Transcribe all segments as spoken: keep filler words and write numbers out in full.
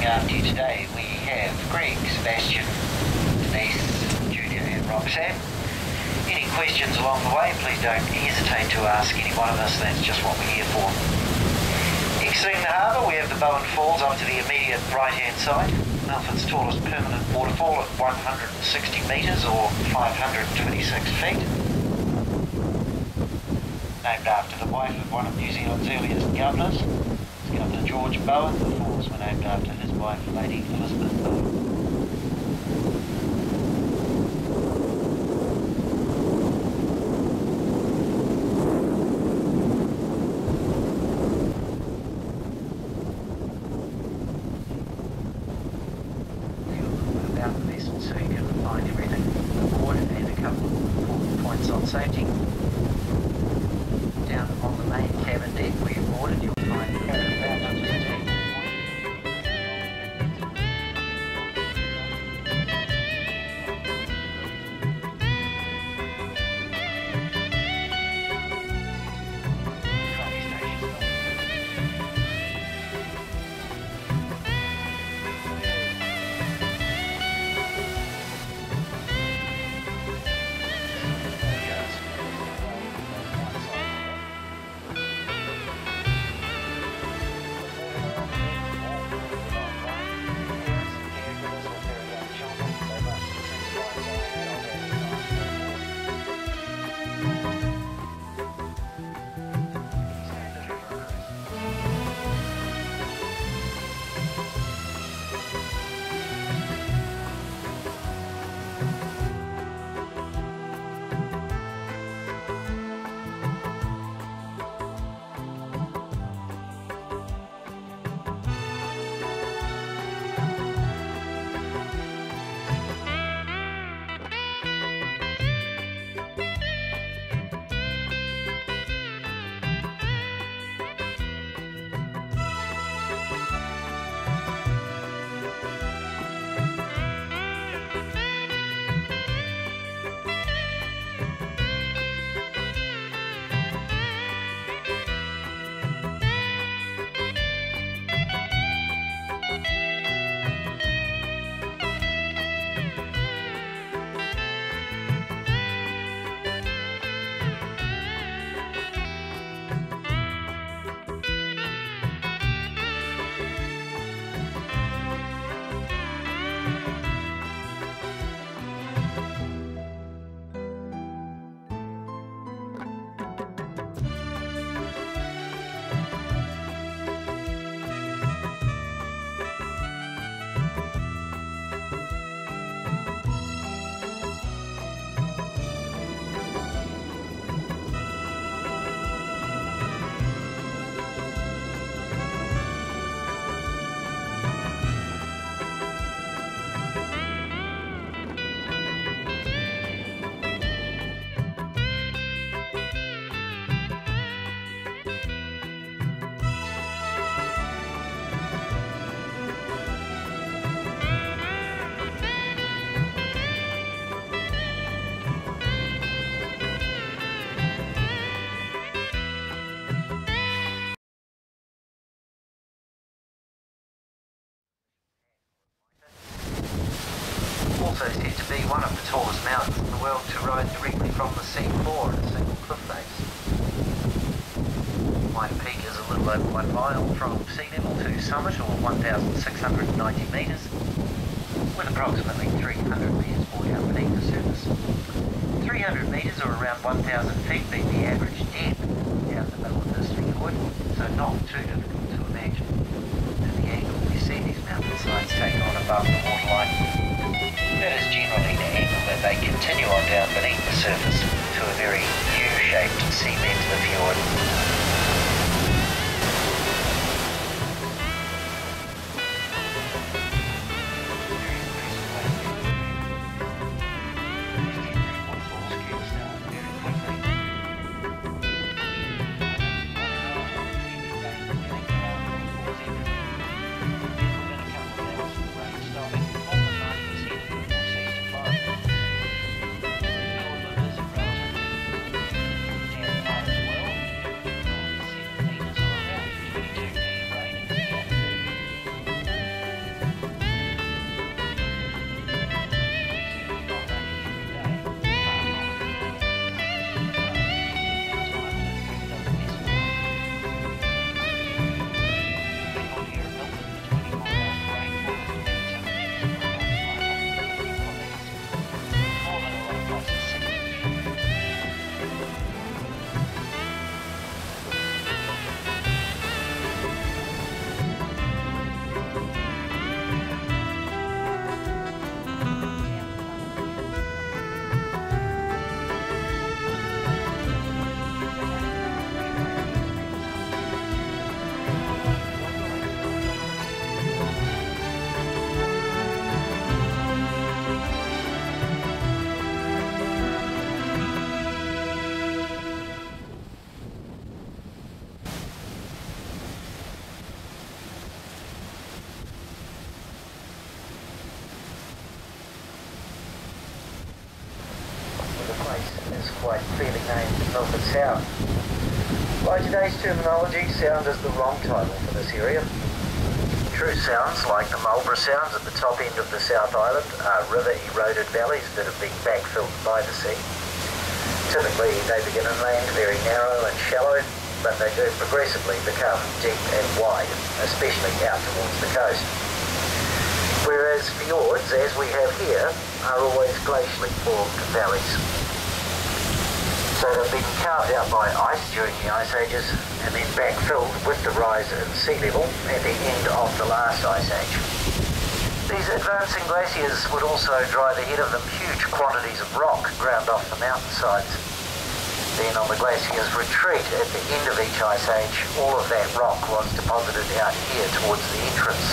looking after you today. We have Greg, Sebastian, Denise, Julia and Roxanne. Any questions along the way, please don't hesitate to ask any one of us. That's just what we're here for. Exiting the harbour, we have the Bowen Falls up to the immediate right-hand side. Milford's tallest permanent waterfall at one hundred sixty metres or five hundred twenty-six feet. Named after the wife of one of New Zealand's earliest governors, Governor George Bowen. The falls were named after his wife, Lady Elizabeth Bowen. About the vessel so you can find everything aboard and a couple of important points on safety. Down on the main cabin deck where you're boarded, you'll find about fifteen. Also said to be one of the tallest mountains in the world to ride directly from the sea floor at a single cliff face. Mitre Peak is a little over one mile from sea level to summit, or one thousand six hundred ninety metres, with approximately three hundred metres bored out beneath the surface. three hundred metres or around one thousand feet being the average depth down the middle of this fjord, so not too difficult to imagine. At the angle we see these mountain sides take on above the waterline, that is generally the angle that they continue on down beneath the surface to a very U-shaped seabed to the fjord. valleys is quite clearly named Milford Sound. By today's terminology, Sound is the wrong title for this area. True sounds, like the Marlborough Sounds at the top end of the South Island, are river-eroded valleys that have been backfilled by the sea. Typically, they begin inland very narrow and shallow, but they do progressively become deep and wide, especially out towards the coast. Whereas fjords, as we have here, are always glacially formed valleys. So they've been carved out by ice during the ice ages and then backfilled with the rise in sea level at the end of the last ice age. These advancing glaciers would also drive ahead of them huge quantities of rock ground off the mountainsides. Then on the glacier's retreat at the end of each ice age, all of that rock was deposited out here towards the entrance.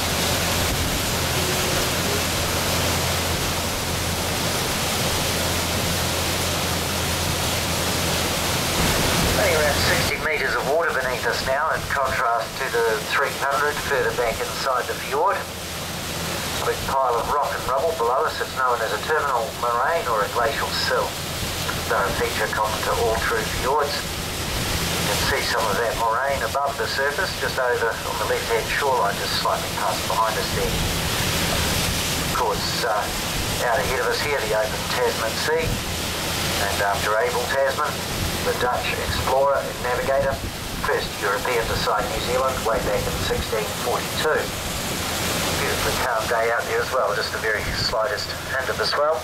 Only around sixty metres of water beneath us now, in contrast to the three hundred further back inside the fjord. A big pile of rock and rubble below us is known as a terminal moraine or a glacial sill. They're a feature common to all true fjords. You can see some of that moraine above the surface, just over on the left-hand shoreline, just slightly past behind us there. Of course, uh, out ahead of us here, the open Tasman Sea. And after Abel Tasman, the Dutch explorer and navigator, first European to sight New Zealand way back in sixteen forty-two. Beautifully calm day out there as well, just the very slightest hint of the swell.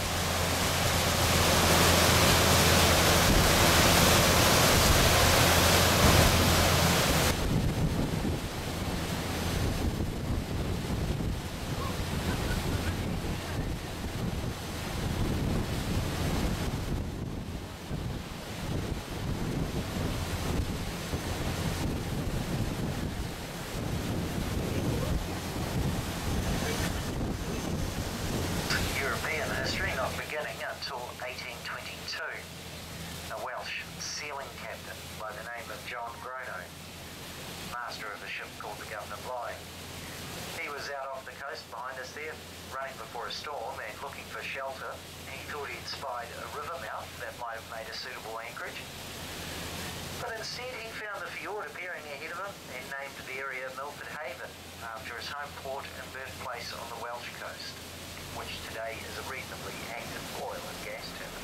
Beginning until eighteen twenty-two, a Welsh sealing captain by the name of John Grono, master of a ship called the Governor Bligh. He was out off the coast behind us there, running before a storm and looking for shelter. He thought he'd spied a river mouth that might have made a suitable anchorage, but instead he found the fjord appearing ahead of him and named the area Milford Haven after his home port and birthplace on the Welsh coast, which today is a reasonably active oil and gas terminal.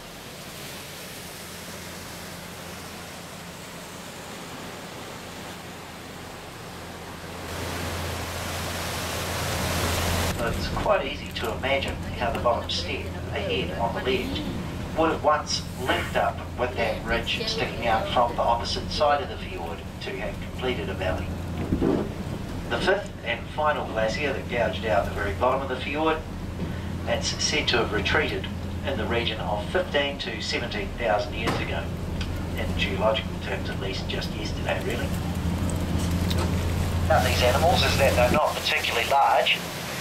It's quite easy to imagine how the bottom step ahead on the left would have once linked up with that ridge sticking out from the opposite side of the fjord to have completed a valley. The fifth and final glacier that gouged out the very bottom of the fjord, that's said to have retreated in the region of fifteen to seventeen thousand years ago, in geological terms at least, just yesterday really. About these animals is that they're not particularly large.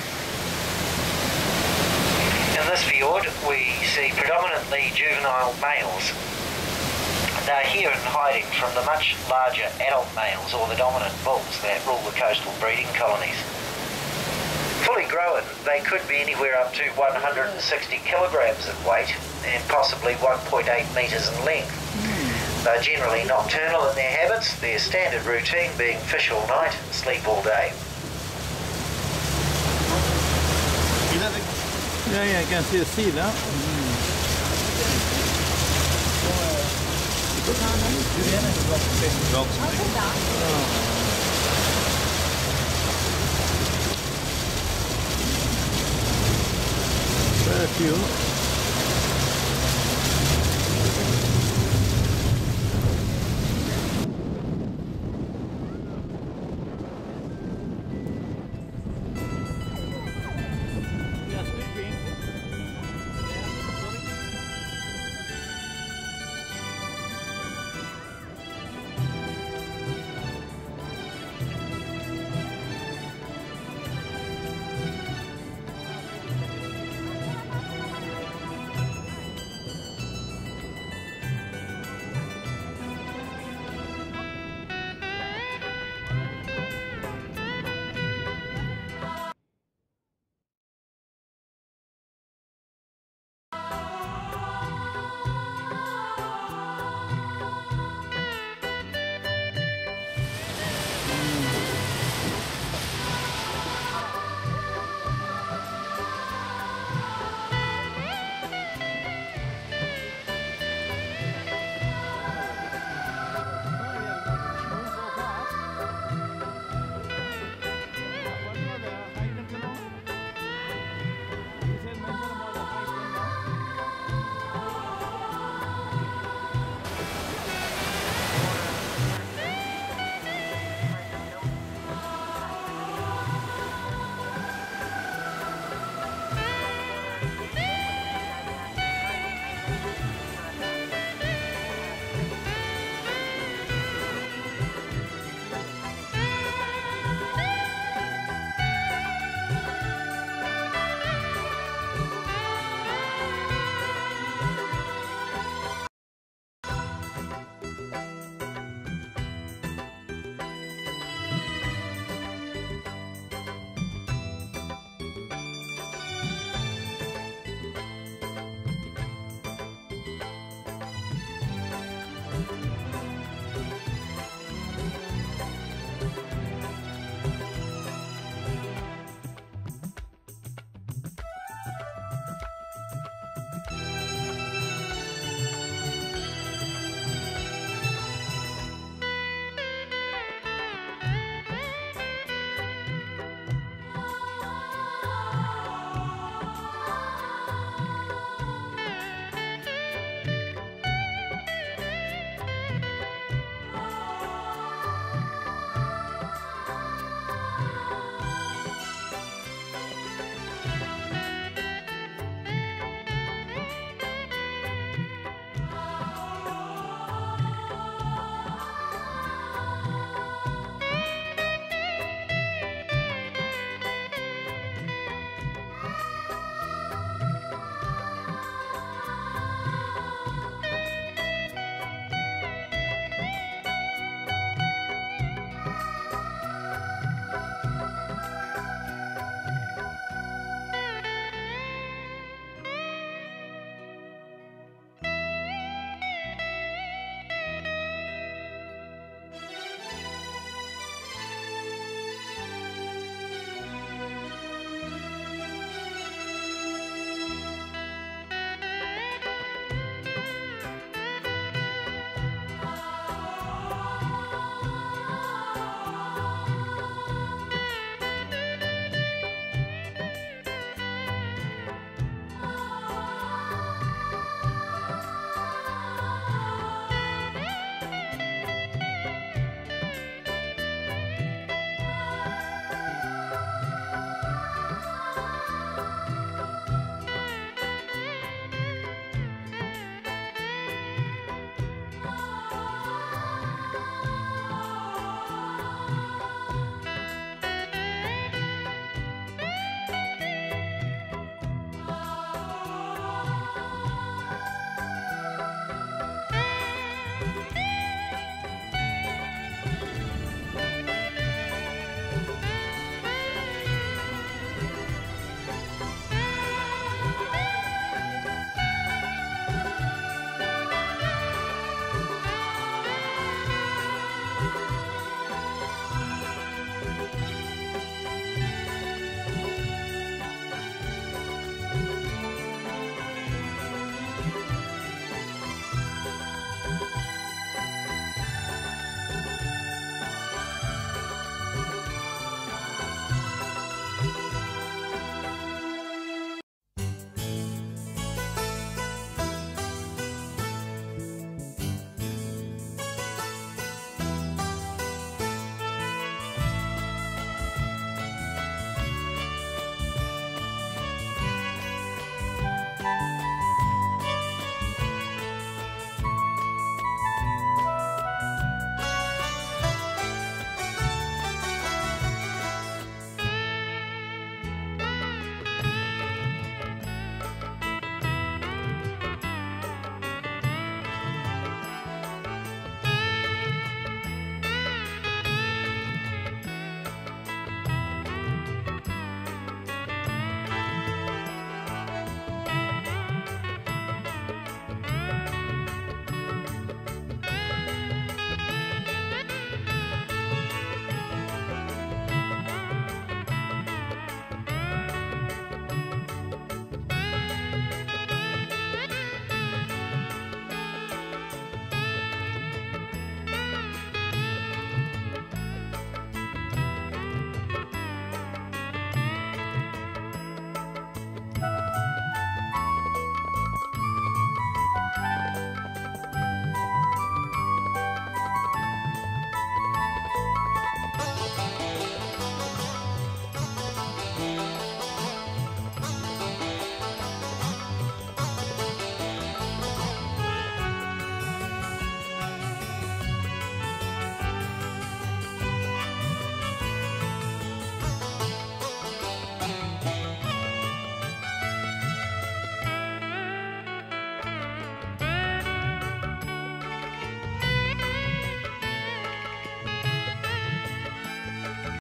In this fjord we see predominantly juvenile males. They're here in hiding from the much larger adult males or the dominant bulls that rule the coastal breeding colonies. Fully grown, they could be anywhere up to one hundred sixty kilograms in weight and possibly one point eight metres in length. They're generally nocturnal in their habits, their standard routine being fish all night and sleep all day. Yeah, yeah, I can see the sea now. Mm. Very few.